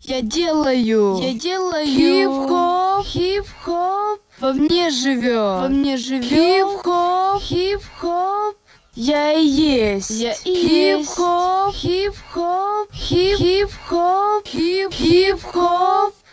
Я делаю хип-хоп, хип-хоп. Во мне живет, хип-хоп, хип-хоп. Я и есть, хип-хоп, хип-хоп, хип-хоп, хип-хоп.